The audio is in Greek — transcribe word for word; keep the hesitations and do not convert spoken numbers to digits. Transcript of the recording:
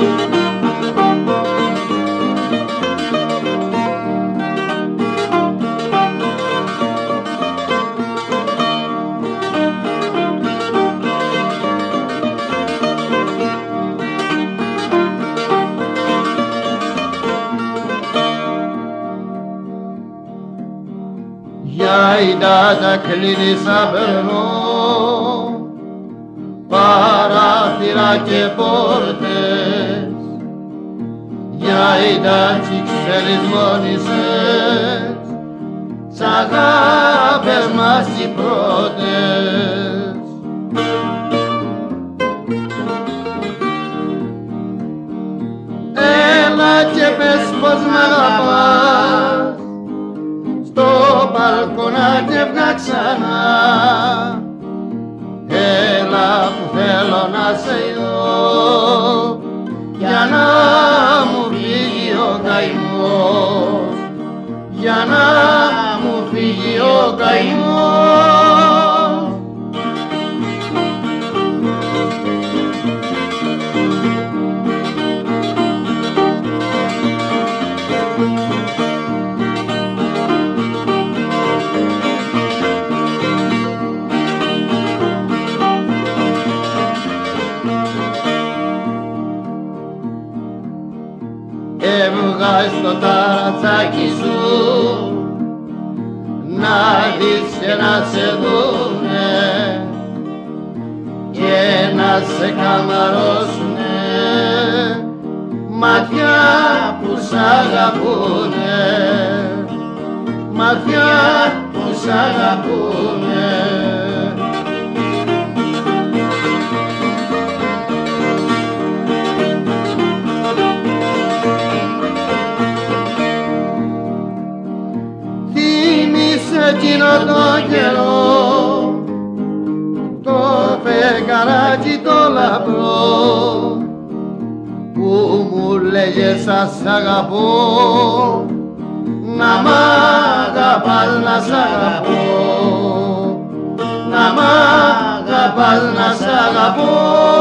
Για ηντάτα κλείνησα περνώ παράθυρα και πόρτες, για ηντάτσι ξελισμόνησες σ' αγάπες μας οι πρώτες. Έλα και πες πως μ' αγαπάς, στο μπαλκονάκι έβγα ξανά. Έλα που θέλω να σε δω, για να μου φύγει ο καημός, για να μου φύγει ο καημός. Έβγα στο ταρατσάκι σου να δεις και να σε δούνε και να σε καμαρώσουνε μάτια που σ' αγαπούνε, μάτια που σ' αγαπούνε. Εκείνο το καιρό το φεγγαράκι το λαμπρό που μου λέγες ας αγαπώ, να μ' αγαπάς να σ' αγαπώ, να μ' αγαπάς να σ' αγαπώ.